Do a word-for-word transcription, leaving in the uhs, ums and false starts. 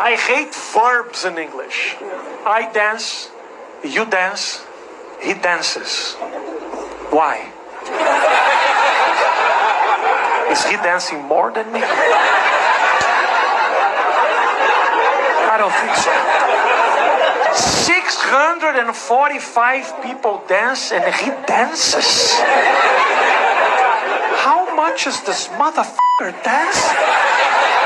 I hate verbs in English. I dance, you dance, he dances. Why? Is he dancing more than me? I don't think so. six hundred forty-five people dance and he dances. How much is this motherfucker dance?